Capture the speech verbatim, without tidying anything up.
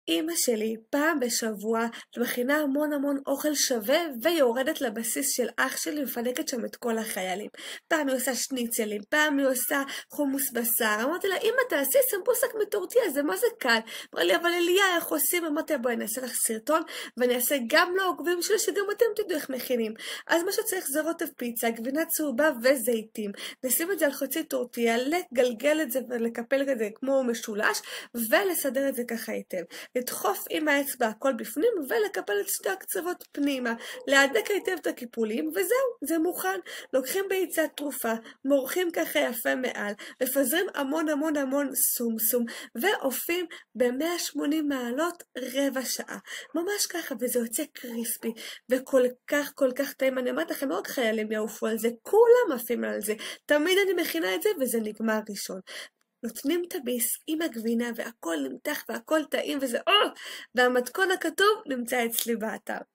אמא שלי פעם בשבוע מכינה המון המון אוכל שווה ויורדת לבסיס של אח שלי ומפנקת שם את כל החיילים. פעם היא עושה שניצלים, פעם היא עושה חומוס בשר. אמרתי לה, אמא תעשי סמבוסק מטורטיה, זה מה זה קל? אמרה לי, אבל אליה, איך עושים? אמרתי לה, בואי נעשה לך סרטון ואני אעשה גם לעוקבים שלי שגם אתם תדעו איך מכינים. אז מה שצריך זה רוטב פיצה, גבינה צהובה וזיתים. נשים את זה על חצי טורטיה, לגלגל את זה ולקפל את זה כמו משולש ולסדר את זה ככה היטב. לדחוף עם האצבע הכל בפנים ולקפל את שתי הקצוות פנימה, להדק היטב את הקיפולים וזהו, זה מוכן. לוקחים ביצת תרופה, מורחים ככה יפה מעל, מפזרים המון המון המון סום סום ועופים ב-מאה ושמונים מעלות רבע שעה, ממש ככה, וזה יוצא קריספי וכל כך כל כך טעים. אני אומרת לכם, עוד חיילים יעופו על זה, כולם עפים על זה, תמיד אני מכינה את זה וזה נגמר ראשון. נותנים את הביס עם הגבינה והכל נמתח והכל טעים וזה, או! והמתכון הכתוב נמצא אצלי באתר.